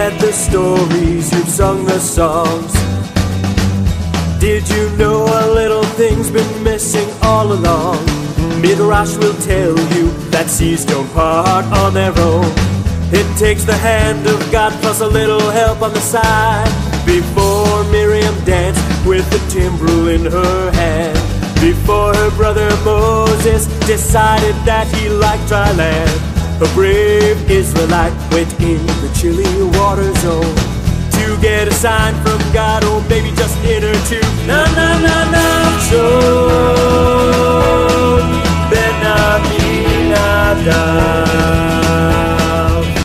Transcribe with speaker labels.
Speaker 1: read the stories, you've sung the songs. Did you know a little thing's been missing all along? Midrash will tell you that seas don't part on their own. It takes the hand of God plus a little help on the side. Before Miriam danced with the timbrel in her hand, before her brother Moses decided that he liked dry land, a brave Israelite went in the chilly water zone to get a sign from God. Oh, maybe just enter to na na na na so ben na